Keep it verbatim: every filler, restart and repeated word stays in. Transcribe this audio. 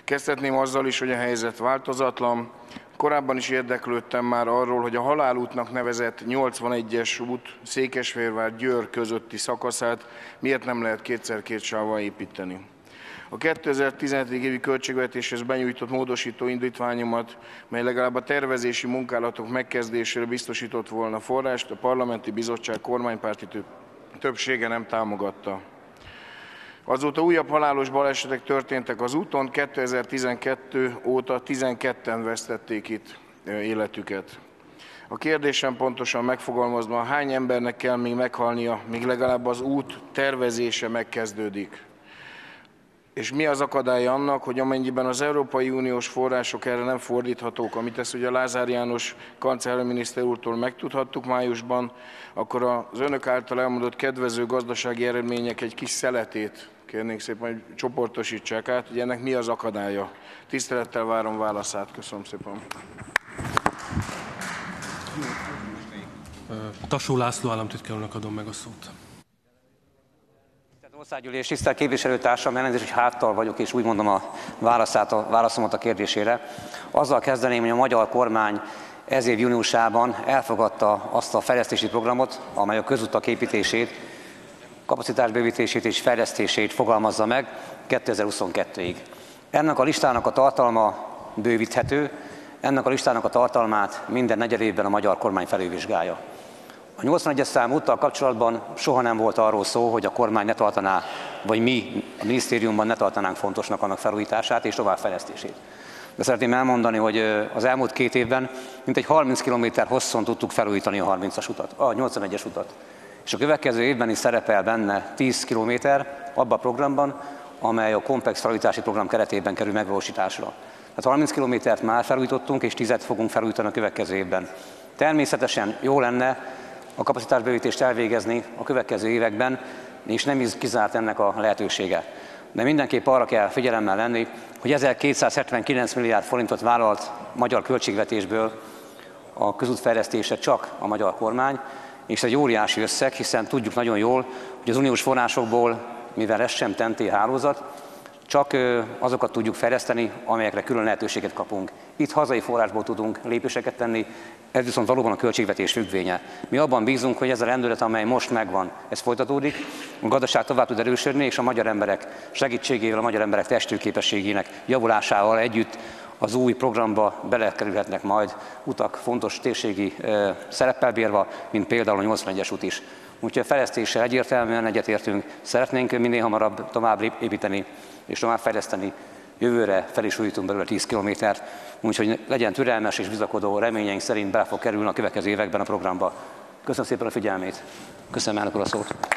Kezdhetném azzal is, hogy a helyzet változatlan. Korábban is érdeklődtem már arról, hogy a halálútnak nevezett nyolcvanegyes út Székesfehérvár-Győr közötti szakaszát miért nem lehet kétszer két sávval építeni. A kétezer-tizenhetedik évi költségvetéshez benyújtott módosító indítványomat, mely legalább a tervezési munkálatok megkezdésére biztosított volna forrást, a parlamenti bizottság kormánypárti többsége nem támogatta. Azóta újabb halálos balesetek történtek az úton, kétezer-tizenkettő óta tizenketten vesztették itt életüket. A kérdésem pontosan megfogalmazva, hány embernek kell még meghalnia, míg legalább az út tervezése megkezdődik? És mi az akadálya annak, hogy amennyiben az Európai Uniós források erre nem fordíthatók, amit ezt ugye Lázár János kancellárminiszter úrtól megtudhattuk májusban, akkor az önök által elmondott kedvező gazdasági eredmények egy kis szeletét kérnénk szépen, hogy csoportosítsák át, hogy ennek mi az akadálya. Tisztelettel várom válaszát. Köszönöm szépen. Tassó László államtitkár adom meg a szót. Országgyűlés, tisztelt képviselőtársam, elnézést, hogy háttal vagyok, és úgy mondom a, válaszát, a válaszomat a kérdésére. Azzal kezdeném, hogy a magyar kormány ez év júniusában elfogadta azt a fejlesztési programot, amely a közutak építését, kapacitásbővítését és fejlesztését fogalmazza meg kétezer-huszonkettőig. Ennek a listának a tartalma bővíthető, ennek a listának a tartalmát minden negyed évben a magyar kormány felülvizsgálja. A nyolcvanegyes számú úttal kapcsolatban soha nem volt arról szó, hogy a kormány ne tartaná, vagy mi a minisztériumban ne tartanánk fontosnak annak felújítását és továbbfejlesztését. De szeretném elmondani, hogy az elmúlt két évben mintegy harminc kilométer hosszon tudtuk felújítani a harmincas utat, a nyolcvanegyes utat. És a következő évben is szerepel benne tíz kilométer abban a programban, amely a komplex felújítási program keretében kerül megvalósításra. Tehát harminc kilométert már felújítottunk, és tízet fogunk felújítani a következő évben. Természetesen jó lenne a kapacitásbővítést elvégezni a következő években, és nem is kizárt ennek a lehetősége. De mindenképp arra kell figyelemmel lenni, hogy ezerkétszázhetvenkilenc milliárd forintot vállalt magyar költségvetésből a közútfejlesztése csak a magyar kormány, és ez egy óriási összeg, hiszen tudjuk nagyon jól, hogy az uniós forrásokból, mivel ez sem ten té hálózat, csak azokat tudjuk fejleszteni, amelyekre külön lehetőséget kapunk. Itt hazai forrásból tudunk lépéseket tenni, ez viszont valóban a költségvetés függvénye. Mi abban bízunk, hogy ez a lendület, amely most megvan, ez folytatódik, a gazdaság tovább tud erősödni, és a magyar emberek segítségével, a magyar emberek testőképességének javulásával együtt az új programba belekerülhetnek majd utak fontos térségi e, szereppel bírva, mint például a nyolcvanegyes út is. Úgyhogy a fejlesztéssel egyértelműen egyetértünk, szeretnénk minél hamarabb tovább építeni és továbbfejleszteni. Jövőre fel is újítunk belőle tíz kilométert, úgyhogy legyen türelmes és bizakodó, reményeink szerint bele fog kerülni a következő években a programba. Köszönöm szépen a figyelmét. Köszönöm elnök úr a szót.